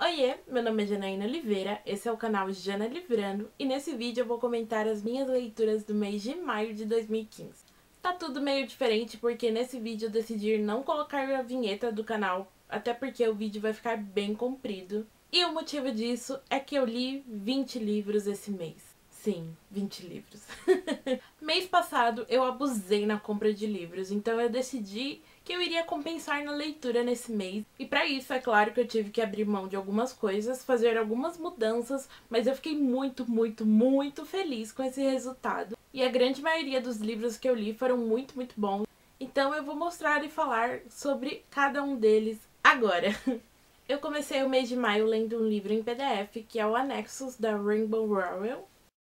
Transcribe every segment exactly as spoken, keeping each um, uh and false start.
Oiê, meu nome é Janaína Oliveira, esse é o canal Jana Livrando e nesse vídeo eu vou comentar as minhas leituras do mês de maio de dois mil e quinze. Tá tudo meio diferente porque nesse vídeo eu decidi não colocar a vinheta do canal, até porque o vídeo vai ficar bem comprido. E o motivo disso é que eu li vinte livros esse mês. Sim, vinte livros. Mês passado eu abusei na compra de livros, então eu decidi que eu iria compensar na leitura nesse mês. E para isso, é claro que eu tive que abrir mão de algumas coisas, fazer algumas mudanças, mas eu fiquei muito, muito, muito feliz com esse resultado. E a grande maioria dos livros que eu li foram muito, muito bons. Então eu vou mostrar e falar sobre cada um deles agora. Eu comecei o mês de maio lendo um livro em P D F, que é o Anexos, da Rainbow Rowell.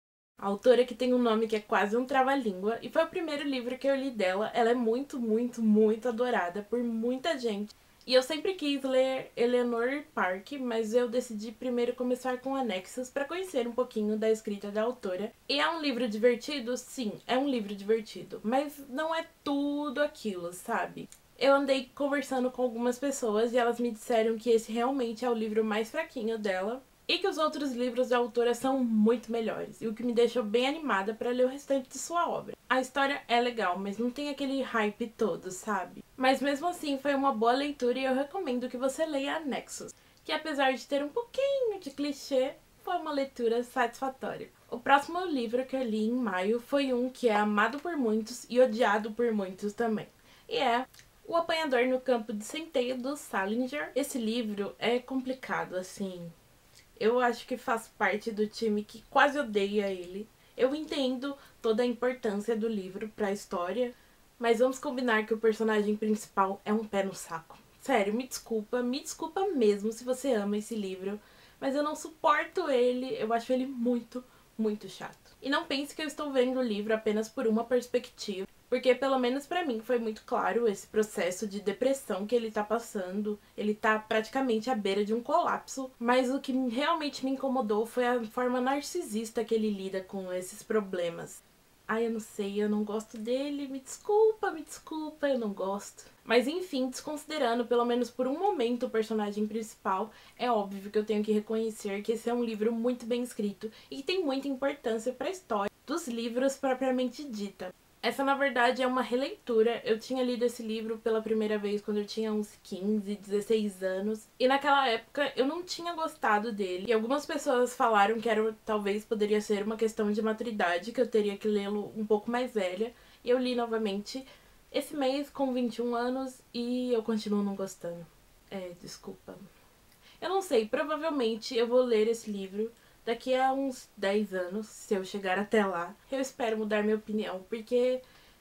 A autora que tem um nome que é quase um trava-língua, e foi o primeiro livro que eu li dela. Ela é muito, muito, muito adorada por muita gente. E eu sempre quis ler Eleanor Park, mas eu decidi primeiro começar com Anexos para conhecer um pouquinho da escrita da autora. E é um livro divertido? Sim, é um livro divertido, mas não é tudo aquilo, sabe? Eu andei conversando com algumas pessoas e elas me disseram que esse realmente é o livro mais fraquinho dela e que os outros livros da autora são muito melhores, e o que me deixou bem animada para ler o restante de sua obra. A história é legal, mas não tem aquele hype todo, sabe? Mas mesmo assim foi uma boa leitura e eu recomendo que você leia Anexos, que apesar de ter um pouquinho de clichê, foi uma leitura satisfatória. O próximo livro que eu li em maio foi um que é amado por muitos e odiado por muitos também, e é O Apanhador no Campo de Centeio, do Salinger. Esse livro é complicado, assim. Eu acho que faço parte do time que quase odeia ele. Eu entendo toda a importância do livro para a história, mas vamos combinar que o personagem principal é um pé no saco. Sério, me desculpa, me desculpa mesmo se você ama esse livro, mas eu não suporto ele, eu acho ele muito, muito chato. E não pense que eu estou vendo o livro apenas por uma perspectiva, porque pelo menos pra mim foi muito claro esse processo de depressão que ele tá passando. Ele tá praticamente à beira de um colapso, mas o que realmente me incomodou foi a forma narcisista que ele lida com esses problemas. Ai, eu não sei, eu não gosto dele, me desculpa, me desculpa, eu não gosto. Mas enfim, desconsiderando pelo menos por um momento o personagem principal, é óbvio que eu tenho que reconhecer que esse é um livro muito bem escrito e que tem muita importância para a história dos livros propriamente dita. Essa, na verdade, é uma releitura. Eu tinha lido esse livro pela primeira vez quando eu tinha uns quinze, dezesseis anos. E naquela época eu não tinha gostado dele. E algumas pessoas falaram que era, talvez poderia ser uma questão de maturidade, que eu teria que lê-lo um pouco mais velha. E eu li novamente esse mês com vinte e um anos e eu continuo não gostando. É, desculpa. Eu não sei, provavelmente eu vou ler esse livro daqui a uns dez anos, se eu chegar até lá. Eu espero mudar minha opinião, porque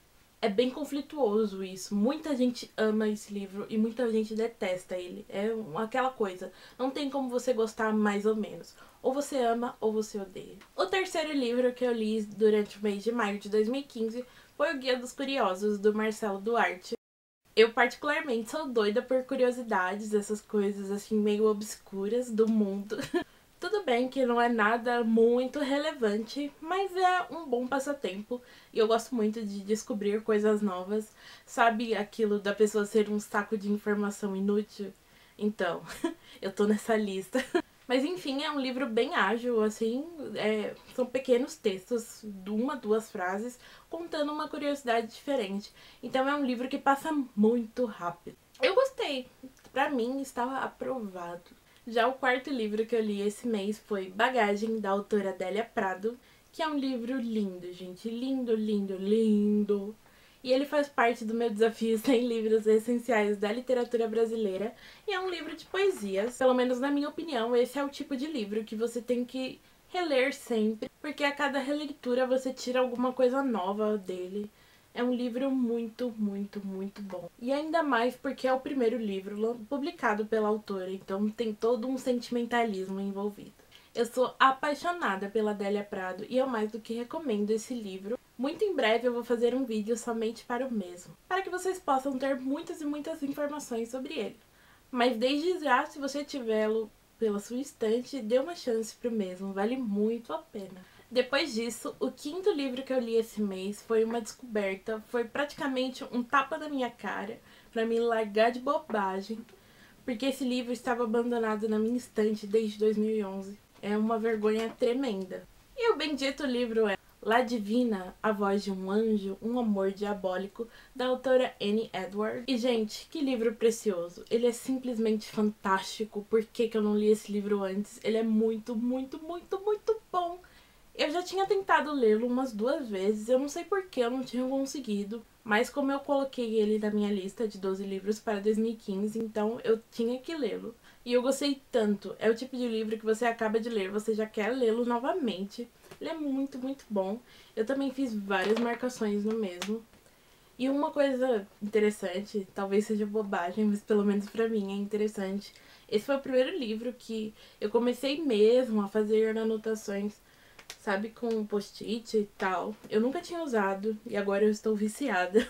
é bem conflituoso isso. Muita gente ama esse livro e muita gente detesta ele. É aquela coisa, não tem como você gostar mais ou menos. Ou você ama ou você odeia. O terceiro livro que eu li durante o mês de maio de dois mil e quinze foi O Guia dos Curiosos, do Marcelo Duarte. Eu particularmente sou doida por curiosidades, essas coisas assim meio obscuras do mundo. Tudo bem que não é nada muito relevante, mas é um bom passatempo e eu gosto muito de descobrir coisas novas. Sabe aquilo da pessoa ser um saco de informação inútil? Então, eu tô nessa lista. Mas enfim, é um livro bem ágil, assim, é, são pequenos textos, de uma, duas frases, contando uma curiosidade diferente. Então é um livro que passa muito rápido. Eu gostei, pra mim estava aprovado. Já o quarto livro que eu li esse mês foi Bagagem, da autora Adélia Prado, que é um livro lindo, gente, lindo, lindo, lindo. E ele faz parte do meu desafio cem livros essenciais da literatura brasileira, e é um livro de poesias. Pelo menos na minha opinião, esse é o tipo de livro que você tem que reler sempre, porque a cada releitura você tira alguma coisa nova dele. É um livro muito, muito, muito bom. E ainda mais porque é o primeiro livro publicado pela autora, então tem todo um sentimentalismo envolvido. Eu sou apaixonada pela Adélia Prado e eu mais do que recomendo esse livro. Muito em breve eu vou fazer um vídeo somente para o mesmo, para que vocês possam ter muitas e muitas informações sobre ele. Mas desde já, se você tiver-lo pela sua estante, dê uma chance para o mesmo, vale muito a pena. Depois disso, o quinto livro que eu li esse mês foi uma descoberta, foi praticamente um tapa na minha cara, pra me largar de bobagem. porque esse livro estava abandonado na minha estante desde dois mil e onze. É uma vergonha tremenda. E o bendito livro é La Divina, A Voz de um Anjo, Um Amor Diabólico, da autora Annie Edwards. E, gente, que livro precioso. Ele é simplesmente fantástico. Por que que eu não li esse livro antes? Ele é muito, muito, muito, muito bom. Eu já tinha tentado lê-lo umas duas vezes, eu não sei por que eu não tinha conseguido, mas como eu coloquei ele na minha lista de doze livros para dois mil e quinze, então eu tinha que lê-lo. E eu gostei tanto, é o tipo de livro que você acaba de ler, você já quer lê-lo novamente. Ele é muito, muito bom. Eu também fiz várias marcações no mesmo. E uma coisa interessante, talvez seja bobagem, mas pelo menos pra mim é interessante. Esse foi o primeiro livro que eu comecei mesmo a fazer anotações, sabe, com post-it e tal. Eu nunca tinha usado e agora eu estou viciada.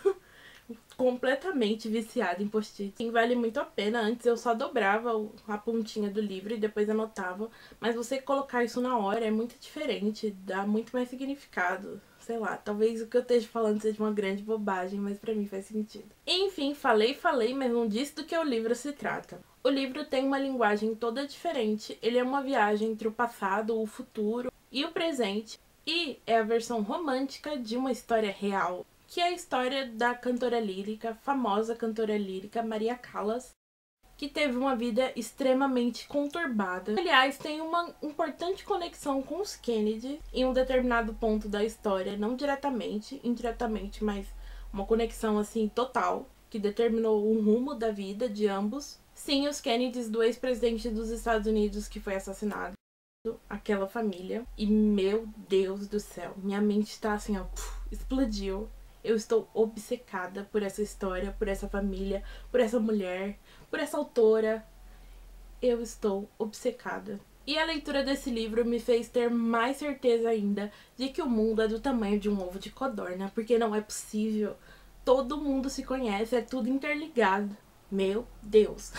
Completamente viciada em post-it. Sim, vale muito a pena. Antes eu só dobrava a pontinha do livro e depois anotava. Mas você colocar isso na hora é muito diferente, dá muito mais significado. Sei lá, talvez o que eu esteja falando seja uma grande bobagem, mas pra mim faz sentido. Enfim, falei, falei, mas não disse do que o livro se trata. O livro tem uma linguagem toda diferente. Ele é uma viagem entre o passado, o futuro e o presente. E é a versão romântica de uma história real, que é a história da cantora lírica, famosa cantora lírica Maria Callas, que teve uma vida extremamente conturbada. Aliás, tem uma importante conexão com os Kennedy em um determinado ponto da história, não diretamente, indiretamente, mas uma conexão assim total, que determinou o rumo da vida de ambos. Sim, os Kennedys, do ex-presidente dos Estados Unidos que foi assassinado, aquela família. E meu Deus do céu, minha mente tá assim, ó, explodiu. Eu estou obcecada por essa história, por essa família, por essa mulher, por essa autora. Eu estou obcecada. E a leitura desse livro me fez ter mais certeza ainda de que o mundo é do tamanho de um ovo de codorna, porque não é possível. Todo mundo se conhece, é tudo interligado. Meu Deus.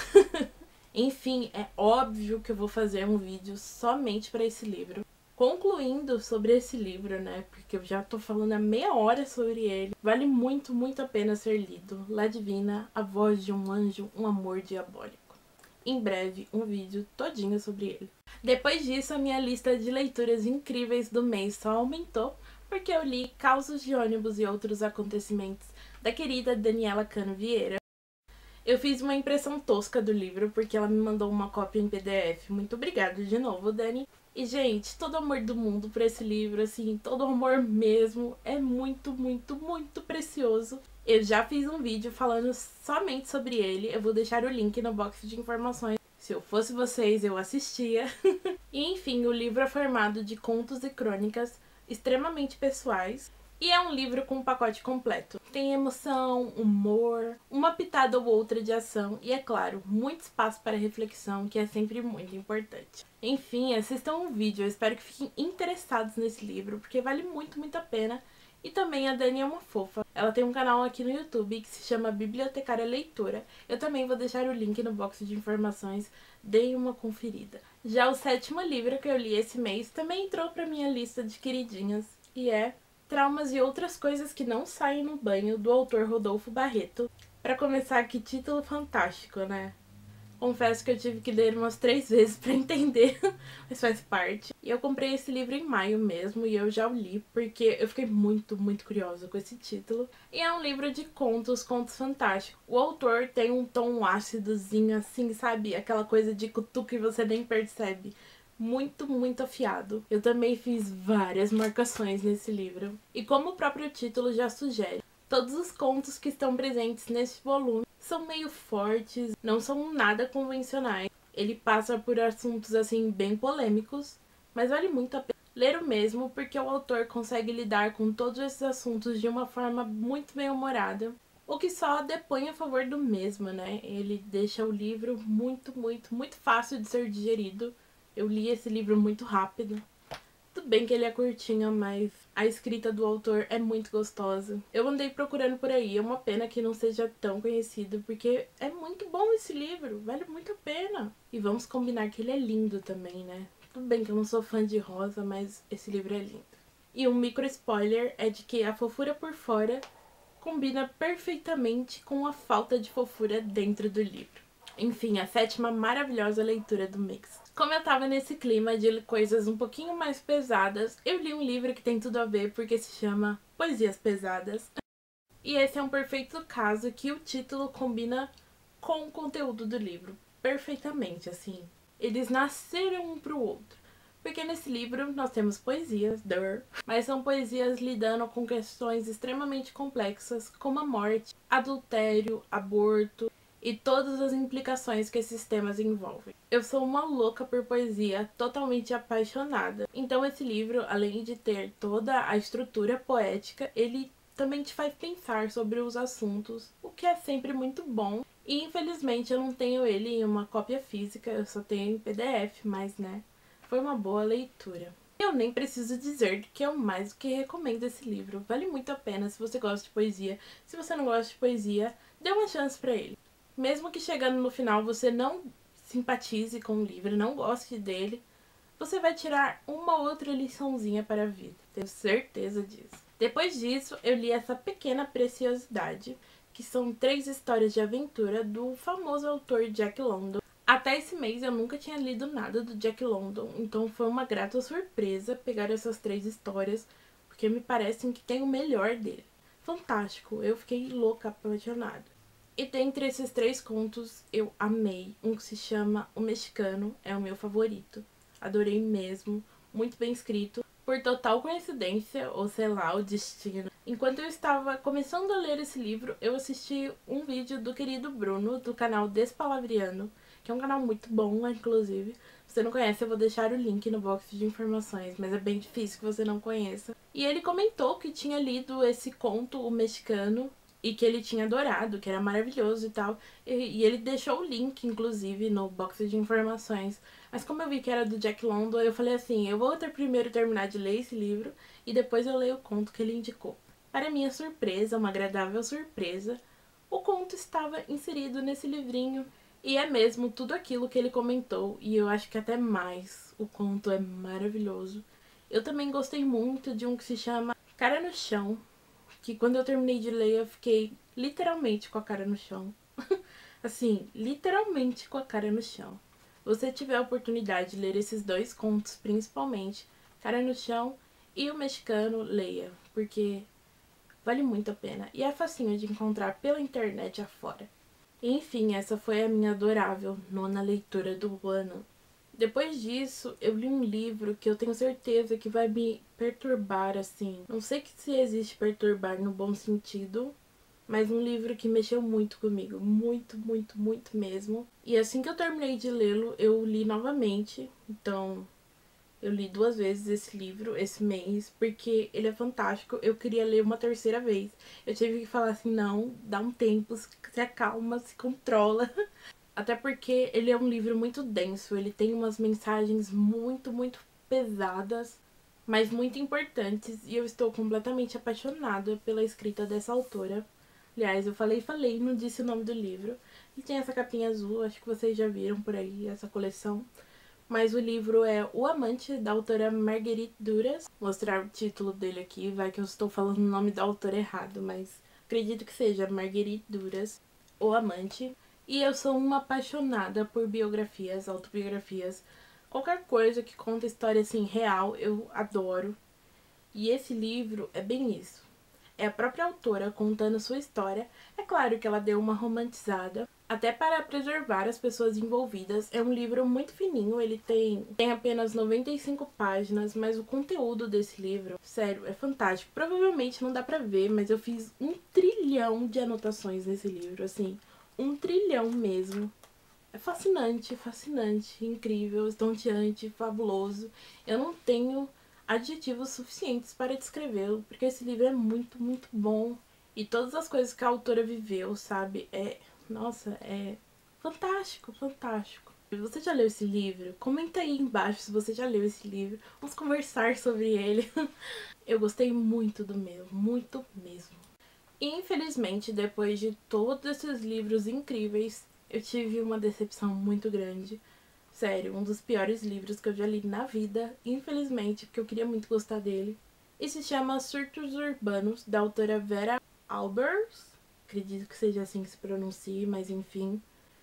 Enfim, é óbvio que eu vou fazer um vídeo somente para esse livro. Concluindo sobre esse livro, né, porque eu já tô falando há meia hora sobre ele, vale muito, muito a pena ser lido. La Divina, A Voz de um Anjo, Um Amor Diabólico. Em breve, um vídeo todinho sobre ele. Depois disso, a minha lista de leituras incríveis do mês só aumentou, porque eu li Causos de Ônibus e Outros Acontecimentos, da querida Daniela Cano Vieira. Eu fiz uma impressão tosca do livro, porque ela me mandou uma cópia em P D F. Muito obrigada de novo, Dani. E, gente, todo amor do mundo por esse livro, assim, todo amor mesmo, é muito, muito, muito precioso. Eu já fiz um vídeo falando somente sobre ele, eu vou deixar o link no box de informações. Se eu fosse vocês, eu assistia. E, enfim, o livro é formado de contos e crônicas extremamente pessoais. E é um livro com um pacote completo. Tem emoção, humor, uma pitada ou outra de ação e, é claro, muito espaço para reflexão, que é sempre muito importante. Enfim, assistam o vídeo, eu espero que fiquem interessados nesse livro, porque vale muito, muito a pena. E também a Dani é uma fofa. Ela tem um canal aqui no YouTube que se chama Bibliotecária Leitora. Eu também vou deixar o link no box de informações, deem uma conferida. Já o sétimo livro que eu li esse mês também entrou para minha lista de queridinhas e é Traumas e Outras Coisas que Não Saem no Banho, do autor Rodolfo Barreto. Pra começar, que título fantástico, né? Confesso que eu tive que ler umas três vezes pra entender, mas faz parte. E eu comprei esse livro em maio mesmo e eu já o li, porque eu fiquei muito, muito curiosa com esse título. E é um livro de contos, contos fantásticos. O autor tem um tom ácidozinho assim, sabe? Aquela coisa de cutuca e você nem percebe. Muito, muito afiado. Eu também fiz várias marcações nesse livro. E como o próprio título já sugere, todos os contos que estão presentes nesse volume são meio fortes, não são nada convencionais. Ele passa por assuntos assim bem polêmicos, mas vale muito a pena ler o mesmo porque o autor consegue lidar com todos esses assuntos de uma forma muito bem-humorada, o que só depõe a favor do mesmo, né? Ele deixa o livro muito, muito, muito fácil de ser digerido. Eu li esse livro muito rápido. Tudo bem que ele é curtinho, mas a escrita do autor é muito gostosa. Eu andei procurando por aí, é uma pena que não seja tão conhecido, porque é muito bom esse livro, vale muito a pena. E vamos combinar que ele é lindo também, né? Tudo bem que eu não sou fã de rosa, mas esse livro é lindo. E um micro spoiler é de que a fofura por fora combina perfeitamente com a falta de fofura dentro do livro. Enfim, a sétima maravilhosa leitura do mês. Como eu tava nesse clima de coisas um pouquinho mais pesadas, eu li um livro que tem tudo a ver porque se chama Poesias Pesadas. E esse é um perfeito caso que o título combina com o conteúdo do livro perfeitamente, assim. Eles nasceram um pro outro. Porque nesse livro nós temos poesias, dur, mas são poesias lidando com questões extremamente complexas, como a morte, adultério, aborto e todas as implicações que esses temas envolvem. Eu sou uma louca por poesia, totalmente apaixonada. Então esse livro, além de ter toda a estrutura poética, ele também te faz pensar sobre os assuntos, o que é sempre muito bom. E infelizmente eu não tenho ele em uma cópia física, eu só tenho em P D F, mas né, foi uma boa leitura. Eu nem preciso dizer que eu mais do que recomendo esse livro. Vale muito a pena se você gosta de poesia. Se você não gosta de poesia, dê uma chance pra ele. Mesmo que chegando no final você não simpatize com o livro, não goste dele, você vai tirar uma outra liçãozinha para a vida. Tenho certeza disso. Depois disso, eu li essa pequena preciosidade, que são três histórias de aventura do famoso autor Jack London. Até esse mês eu nunca tinha lido nada do Jack London, então foi uma grata surpresa pegar essas três histórias, porque me parecem que tem o melhor dele. Fantástico, eu fiquei louca, apaixonada. E dentre esses três contos, eu amei um que se chama O Mexicano, é o meu favorito. Adorei mesmo, muito bem escrito. Por total coincidência, ou sei lá, o destino. Enquanto eu estava começando a ler esse livro, eu assisti um vídeo do querido Bruno, do canal Despalavriano, que é um canal muito bom, inclusive. Se você não conhece, eu vou deixar o link no box de informações, mas é bem difícil que você não conheça. E ele comentou que tinha lido esse conto, O Mexicano, e que ele tinha adorado, que era maravilhoso e tal. E, e ele deixou o link, inclusive, no box de informações. Mas como eu vi que era do Jack London, eu falei assim, eu vou ter primeiro terminar de ler esse livro e depois eu leio o conto que ele indicou. Para minha surpresa, uma agradável surpresa, o conto estava inserido nesse livrinho. E é mesmo tudo aquilo que ele comentou, e eu acho que até mais. O conto é maravilhoso. Eu também gostei muito de um que se chama Cara no Chão, que quando eu terminei de ler eu fiquei literalmente com a cara no chão. Assim, literalmente com a cara no chão. Se você tiver a oportunidade de ler esses dois contos, principalmente, Cara no Chão e O Mexicano, leia, porque vale muito a pena. E é facinho de encontrar pela internet afora. Enfim, essa foi a minha adorável nona leitura do ano. Depois disso, eu li um livro que eu tenho certeza que vai me perturbar, assim. Não sei se existe perturbar no bom sentido, mas um livro que mexeu muito comigo. Muito, muito, muito mesmo. E assim que eu terminei de lê-lo, eu li novamente. Então, eu li duas vezes esse livro esse mês, porque ele é fantástico. Eu queria ler uma terceira vez. Eu tive que falar assim, não, dá um tempo, se acalma, se controla. Até porque ele é um livro muito denso, ele tem umas mensagens muito, muito pesadas, mas muito importantes, e eu estou completamente apaixonada pela escrita dessa autora. Aliás, eu falei, falei, não disse o nome do livro. E tem essa capinha azul, acho que vocês já viram por aí essa coleção. Mas o livro é O Amante, da autora Marguerite Duras. Vou mostrar o título dele aqui, vai que eu estou falando o nome da autora errado, mas acredito que seja Marguerite Duras, O Amante. E eu sou uma apaixonada por biografias, autobiografias. Qualquer coisa que conta história assim real, eu adoro. E esse livro é bem isso. É a própria autora contando sua história. É claro que ela deu uma romantizada, até para preservar as pessoas envolvidas. É um livro muito fininho, ele tem, tem apenas noventa e cinco páginas, mas o conteúdo desse livro, sério, é fantástico. Provavelmente não dá pra ver, mas eu fiz um trilhão de anotações nesse livro, assim, um trilhão mesmo. É fascinante, fascinante, incrível, estonteante, fabuloso. Eu não tenho adjetivos suficientes para descrevê-lo, porque esse livro é muito, muito bom. E todas as coisas que a autora viveu, sabe? É, nossa, é fantástico, fantástico. Você já leu esse livro? Comenta aí embaixo se você já leu esse livro. Vamos conversar sobre ele. Eu gostei muito do meu, muito mesmo. E infelizmente, depois de todos esses livros incríveis, eu tive uma decepção muito grande. Sério, um dos piores livros que eu já li na vida, infelizmente, porque eu queria muito gostar dele. E se chama Surtos Urbanos, da autora Vera Albers. Acredito que seja assim que se pronuncie, mas enfim.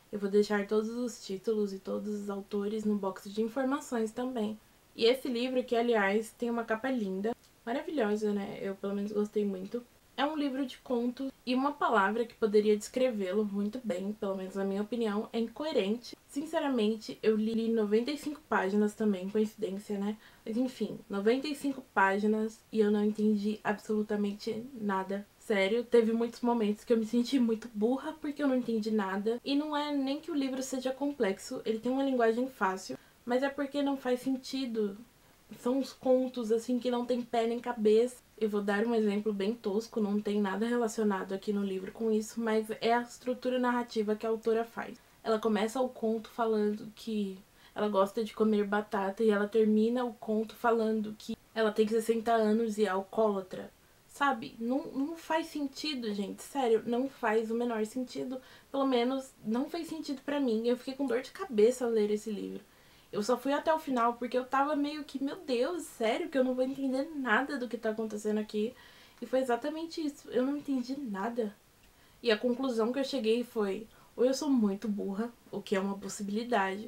Eu vou deixar todos os títulos e todos os autores no box de informações também. E esse livro, que aliás tem uma capa linda, maravilhosa, né? Eu pelo menos gostei muito. É um livro de contos e uma palavra que poderia descrevê-lo muito bem, pelo menos na minha opinião, é incoerente. Sinceramente, eu li noventa e cinco páginas também, coincidência, né? Mas enfim, noventa e cinco páginas e eu não entendi absolutamente nada. Sério, teve muitos momentos que eu me senti muito burra porque eu não entendi nada. E não é nem que o livro seja complexo, ele tem uma linguagem fácil, mas é porque não faz sentido. São uns contos assim que não tem pé nem cabeça. Eu vou dar um exemplo bem tosco, não tem nada relacionado aqui no livro com isso, mas é a estrutura narrativa que a autora faz. Ela começa o conto falando que ela gosta de comer batata e ela termina o conto falando que ela tem sessenta anos e é alcoólatra. Sabe? Não, não faz sentido, gente. Sério, não faz o menor sentido. Pelo menos não fez sentido pra mim. Eu fiquei com dor de cabeça ao ler esse livro. Eu só fui até o final porque eu tava meio que, meu Deus, sério que eu não vou entender nada do que tá acontecendo aqui. E foi exatamente isso, eu não entendi nada. E a conclusão que eu cheguei foi, ou eu sou muito burra, o que é uma possibilidade,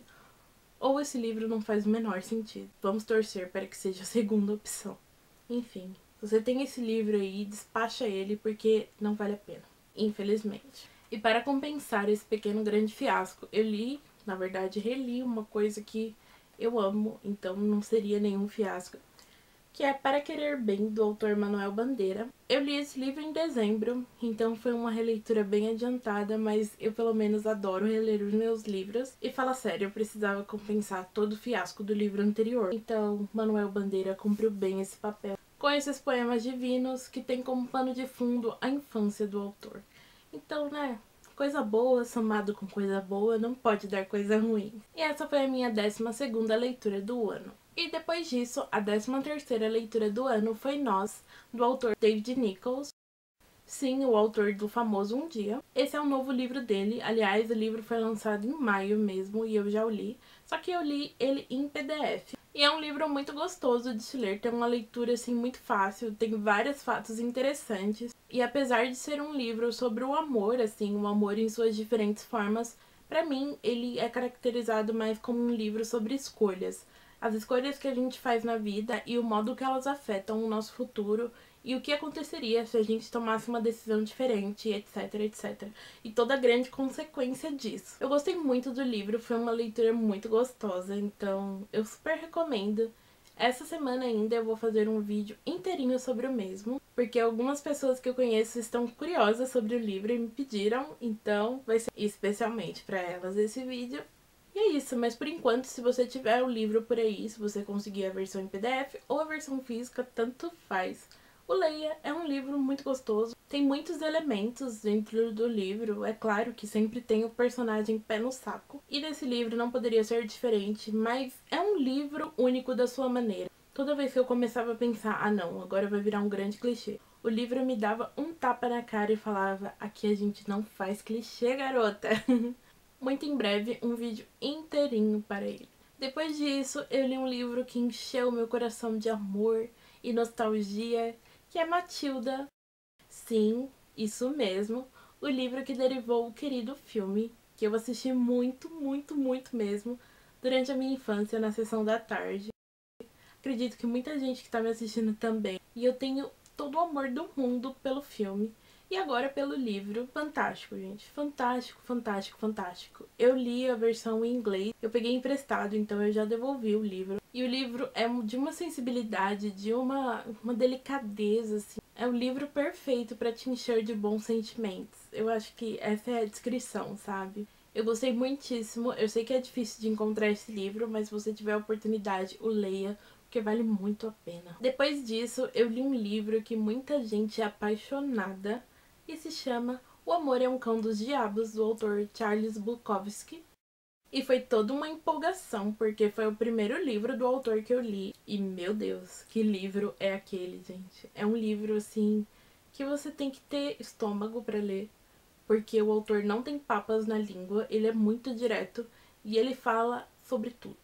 ou esse livro não faz o menor sentido. Vamos torcer para que seja a segunda opção. Enfim, se você tem esse livro aí, despacha ele porque não vale a pena, infelizmente. E para compensar esse pequeno grande fiasco, eu li, na verdade reli uma coisa que eu amo, então não seria nenhum fiasco, que é Para Querer Bem, do autor Manuel Bandeira. Eu li esse livro em dezembro, então foi uma releitura bem adiantada, mas eu pelo menos adoro reler os meus livros. E fala sério, eu precisava compensar todo o fiasco do livro anterior, então Manuel Bandeira cumpriu bem esse papel, com esses poemas divinos que tem como pano de fundo a infância do autor. Então, né, coisa boa somado com coisa boa não pode dar coisa ruim. E essa foi a minha décima segunda leitura do ano. E depois disso, a décima terceira leitura do ano foi Nós, do autor David Nichols. Sim, o autor do famoso Um Dia. Esse é um novo livro dele. Aliás, o livro foi lançado em maio mesmo e eu já o li. Só que eu li ele em P D F. E é um livro muito gostoso de se ler. Tem uma leitura assim muito fácil. Tem vários fatos interessantes. E apesar de ser um livro sobre o amor, assim, o amor em suas diferentes formas, pra mim ele é caracterizado mais como um livro sobre escolhas. As escolhas que a gente faz na vida e o modo que elas afetam o nosso futuro e o que aconteceria se a gente tomasse uma decisão diferente, etc, etcétera. E toda a grande consequência disso. Eu gostei muito do livro, foi uma leitura muito gostosa, então eu super recomendo. Essa semana ainda eu vou fazer um vídeo inteirinho sobre o mesmo, porque algumas pessoas que eu conheço estão curiosas sobre o livro e me pediram, então vai ser especialmente para elas esse vídeo. E é isso, mas por enquanto, se você tiver o livro por aí, se você conseguir a versão em P D F ou a versão física, tanto faz. O Leia é um livro muito gostoso, tem muitos elementos dentro do livro, é claro que sempre tem o personagem pé no saco. E nesse livro não poderia ser diferente, mas é um livro único da sua maneira. Toda vez que eu começava a pensar, ah não, agora vai virar um grande clichê, o livro me dava um tapa na cara e falava, aqui a gente não faz clichê, garota. Muito em breve, um vídeo inteirinho para ele. Depois disso, eu li um livro que encheu meu coração de amor e nostalgia, que é Matilda. Sim, isso mesmo, o livro que derivou o querido filme, que eu assisti muito, muito, muito mesmo, durante a minha infância na sessão da tarde. Acredito que muita gente que está me assistindo também. E eu tenho todo o amor do mundo pelo filme. E agora pelo livro. Fantástico, gente. Fantástico, fantástico, fantástico. Eu li a versão em inglês. Eu peguei emprestado, então eu já devolvi o livro. E o livro é de uma sensibilidade, de uma, uma delicadeza, assim. É o livro perfeito para te encher de bons sentimentos. Eu acho que essa é a descrição, sabe? Eu gostei muitíssimo. Eu sei que é difícil de encontrar esse livro, mas se você tiver a oportunidade, o leia, porque vale muito a pena. Depois disso, eu li um livro que muita gente é apaixonada e se chama O Amor é um Cão dos Diabos, do autor Charles Bukowski. E foi toda uma empolgação, porque foi o primeiro livro do autor que eu li. E, meu Deus, que livro é aquele, gente? É um livro, assim, que você tem que ter estômago para ler, porque o autor não tem papas na língua, ele é muito direto e ele fala sobre tudo.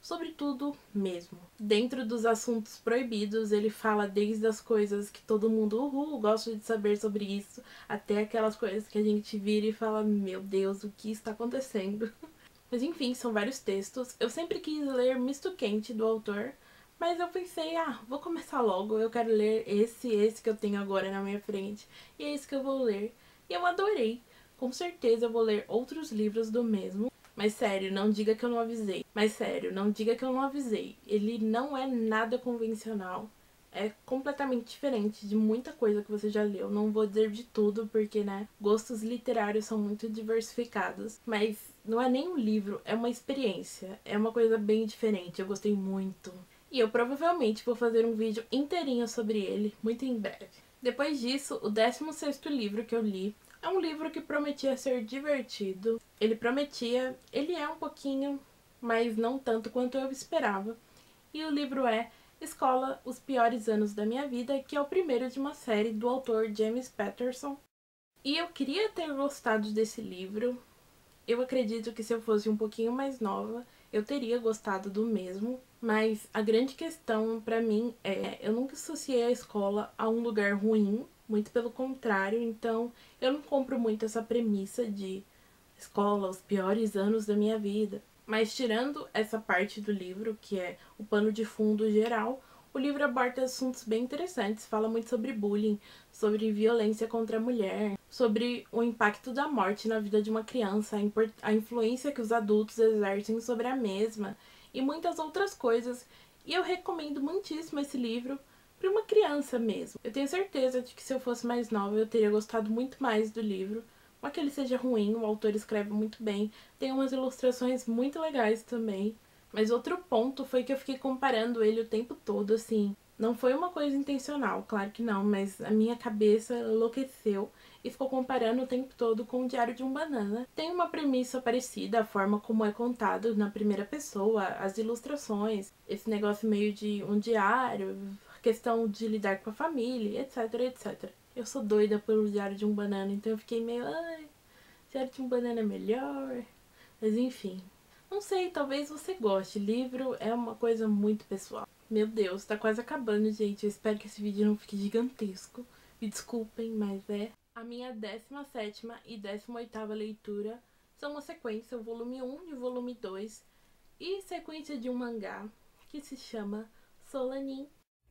sobre tudo mesmo. Dentro dos assuntos proibidos, ele fala desde as coisas que todo mundo uhul, gosta de saber sobre isso, até aquelas coisas que a gente vira e fala, meu Deus, o que está acontecendo? Mas enfim, são vários textos. Eu sempre quis ler Misto Quente, do autor, mas eu pensei, ah, vou começar logo, eu quero ler esse, esse que eu tenho agora na minha frente, e é esse que eu vou ler. E eu adorei. Com certeza eu vou ler outros livros do mesmo. Mas sério, não diga que eu não avisei. Mas sério, não diga que eu não avisei. Ele não é nada convencional. É completamente diferente de muita coisa que você já leu. Não vou dizer de tudo, porque, né, gostos literários são muito diversificados. Mas não é nem um livro, é uma experiência. É uma coisa bem diferente. Eu gostei muito. E eu provavelmente vou fazer um vídeo inteirinho sobre ele, muito em breve. Depois disso, o décimo sexto livro que eu li é um livro que prometia ser divertido. Ele prometia, ele é um pouquinho, mas não tanto quanto eu esperava. E o livro é Escola, Os Piores Anos da Minha Vida, que é o primeiro de uma série do autor James Patterson. E eu queria ter gostado desse livro. Eu acredito que se eu fosse um pouquinho mais nova, eu teria gostado do mesmo. Mas a grande questão pra mim é, eu nunca associei a escola a um lugar ruim. Muito pelo contrário, então eu não compro muito essa premissa de escola, os piores anos da minha vida. Mas tirando essa parte do livro, que é o pano de fundo geral, o livro aborda assuntos bem interessantes, fala muito sobre bullying, sobre violência contra a mulher, sobre o impacto da morte na vida de uma criança, a, a influência que os adultos exercem sobre a mesma e muitas outras coisas. E eu recomendo muitíssimo esse livro para uma criança mesmo. Eu tenho certeza de que se eu fosse mais nova eu teria gostado muito mais do livro. Não é que ele seja ruim, o autor escreve muito bem, tem umas ilustrações muito legais também. Mas outro ponto foi que eu fiquei comparando ele o tempo todo, assim. Não foi uma coisa intencional, claro que não, mas a minha cabeça enlouqueceu e ficou comparando o tempo todo com o Diário de um Banana. Tem uma premissa parecida, a forma como é contado na primeira pessoa, as ilustrações, esse negócio meio de um diário, questão de lidar com a família, etc, etcétera. Eu sou doida pelo Diário de um Banana, então eu fiquei meio, ai, Diário de um Banana é melhor. Mas enfim, não sei, talvez você goste. Livro é uma coisa muito pessoal. Meu Deus, tá quase acabando, gente. Eu espero que esse vídeo não fique gigantesco. Me desculpem, mas é. A minha décima sétima e décima oitava leitura são uma sequência, o volume um e o volume dois, e sequência de um mangá que se chama Solanin.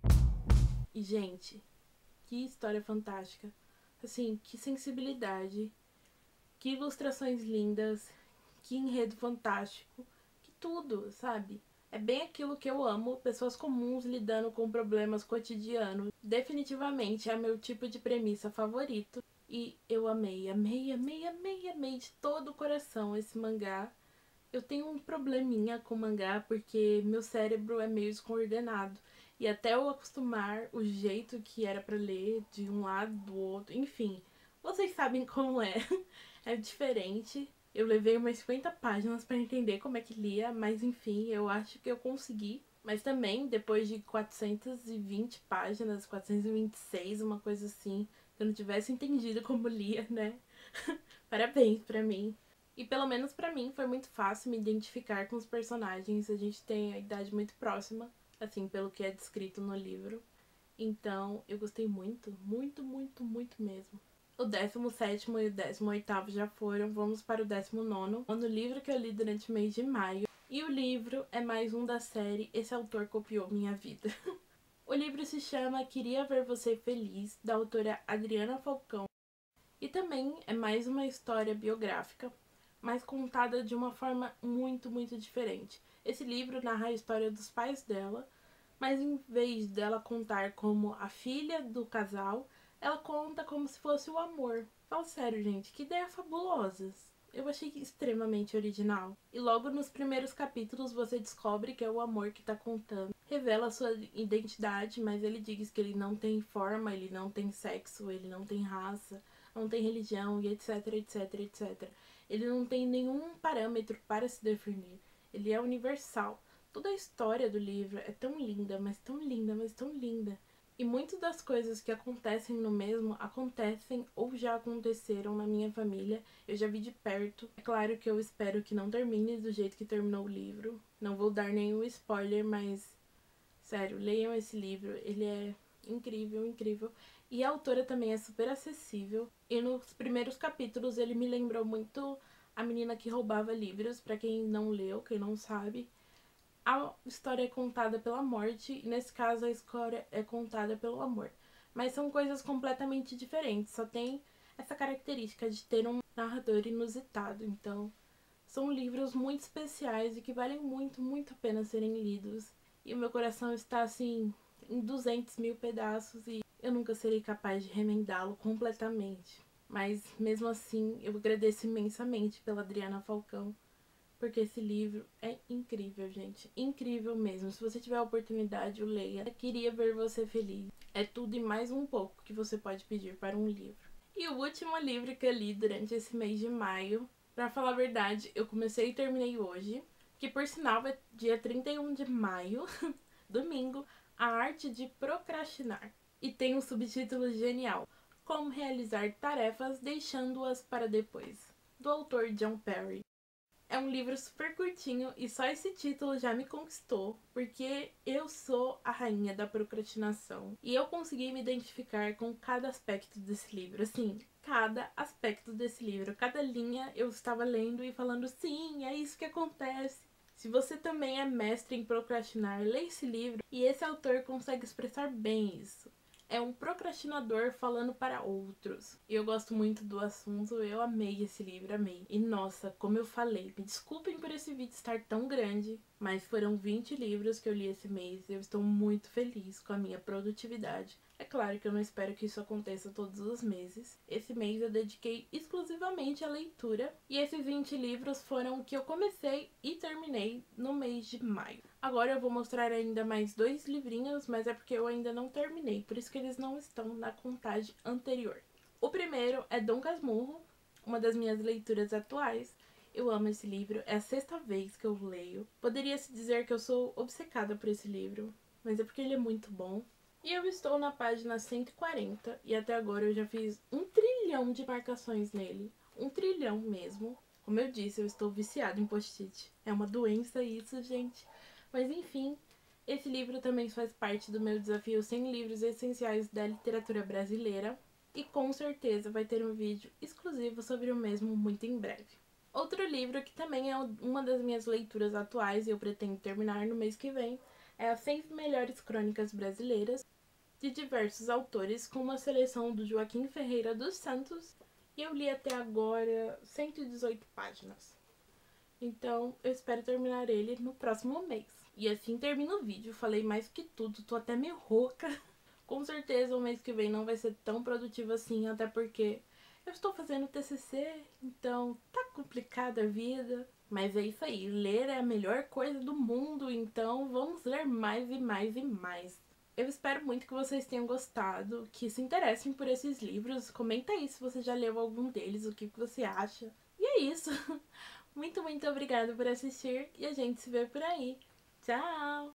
E, gente, que história fantástica. Assim, que sensibilidade, que ilustrações lindas, que enredo fantástico, que tudo, sabe? É bem aquilo que eu amo, pessoas comuns lidando com problemas cotidianos. Definitivamente é meu tipo de premissa favorito. E eu amei, amei, amei, amei, amei de todo o coração esse mangá. Eu tenho um probleminha com mangá porque meu cérebro é meio descoordenado. E até eu acostumar o jeito que era pra ler de um lado do outro, enfim, vocês sabem como é. É diferente. Eu levei umas cinquenta páginas pra entender como é que lia, mas enfim, eu acho que eu consegui. Mas também, depois de quatrocentas e vinte páginas, quatrocentas e vinte e seis, uma coisa assim, se eu não tivesse entendido como lia, né? Parabéns pra mim. E pelo menos pra mim foi muito fácil me identificar com os personagens. A gente tem a idade muito próxima, assim, pelo que é descrito no livro. Então, eu gostei muito, muito, muito, muito mesmo. O décimo sétimo e o décimo oitavo já foram, vamos para o décimo nono. No livro que eu li durante o mês de maio. E o livro é mais um da série Esse Autor Copiou Minha Vida. O livro se chama Queria Ver Você Feliz, da autora Adriana Falcão. E também é mais uma história biográfica, mas contada de uma forma muito, muito diferente. Esse livro narra a história dos pais dela, mas em vez dela contar como a filha do casal, ela conta como se fosse o amor. Fala sério, gente, que ideia fabulosa. Eu achei extremamente original. E logo nos primeiros capítulos você descobre que é o amor que tá contando. Revela sua identidade, mas ele diz que ele não tem forma, ele não tem sexo, ele não tem raça, não tem religião e etc, etc, etcétera. Ele não tem nenhum parâmetro para se definir. Ele é universal. Toda a história do livro é tão linda, mas tão linda, mas tão linda. E muitas das coisas que acontecem no mesmo acontecem ou já aconteceram na minha família. Eu já vi de perto. É claro que eu espero que não termine do jeito que terminou o livro. Não vou dar nenhum spoiler, mas sério, leiam esse livro. Ele é incrível, incrível. E a autora também é super acessível. E nos primeiros capítulos ele me lembrou muito A Menina que Roubava Livros. Pra quem não leu, quem não sabe, a história é contada pela morte, e nesse caso a história é contada pelo amor. Mas são coisas completamente diferentes, só tem essa característica de ter um narrador inusitado. Então, são livros muito especiais e que valem muito, muito a pena serem lidos. E o meu coração está assim, em duzentos mil pedaços e eu nunca serei capaz de remendá-lo completamente. Mas mesmo assim, eu agradeço imensamente pela Adriana Falcão, porque esse livro é incrível, gente. Incrível mesmo. Se você tiver a oportunidade, o leia. Eu queria ver você feliz. É tudo e mais um pouco que você pode pedir para um livro. E o último livro que eu li durante esse mês de maio, pra falar a verdade, eu comecei e terminei hoje, que por sinal é dia trinta e um de maio, domingo, A Arte de Procrastinar. E tem um subtítulo genial: Como Realizar Tarefas Deixando-as para Depois, do autor John Perry. É um livro super curtinho e só esse título já me conquistou, porque eu sou a rainha da procrastinação. E eu consegui me identificar com cada aspecto desse livro, assim, cada aspecto desse livro. Cada linha eu estava lendo e falando, sim, é isso que acontece. Se você também é mestre em procrastinar, leia esse livro e esse autor consegue expressar bem isso. É um procrastinador falando para outros. E eu gosto muito do assunto, eu amei esse livro, amei. E nossa, como eu falei, me desculpem por esse vídeo estar tão grande, mas foram vinte livros que eu li esse mês e eu estou muito feliz com a minha produtividade. É claro que eu não espero que isso aconteça todos os meses. Esse mês eu dediquei exclusivamente à leitura e esses vinte livros foram o que eu comecei e terminei no mês de maio. Agora eu vou mostrar ainda mais dois livrinhos, mas é porque eu ainda não terminei, por isso que eles não estão na contagem anterior. O primeiro é Dom Casmurro, uma das minhas leituras atuais. Eu amo esse livro, é a sexta vez que eu leio. Poderia-se dizer que eu sou obcecada por esse livro, mas é porque ele é muito bom. E eu estou na página cento e quarenta e até agora eu já fiz um trilhão de marcações nele. Um trilhão mesmo. Como eu disse, eu estou viciada em post-it. É uma doença isso, gente. Mas enfim, esse livro também faz parte do meu desafio cem livros essenciais da literatura brasileira. E com certeza vai ter um vídeo exclusivo sobre o mesmo muito em breve. Outro livro que também é uma das minhas leituras atuais e eu pretendo terminar no mês que vem é As cem Melhores Crônicas Brasileiras, de diversos autores, com uma seleção do Joaquim Ferreira dos Santos, e eu li até agora cento e dezoito páginas. Então eu espero terminar ele no próximo mês. E assim termina o vídeo, falei mais que tudo, tô até meio rouca. Com certeza o mês que vem não vai ser tão produtivo assim, até porque eu estou fazendo T C C, então tá complicada a vida. Mas é isso aí, ler é a melhor coisa do mundo, então vamos ler mais e mais e mais. Eu espero muito que vocês tenham gostado, que se interessem por esses livros. Comenta aí se você já leu algum deles, o que você acha. E é isso. Muito, muito obrigada por assistir e a gente se vê por aí. Tchau!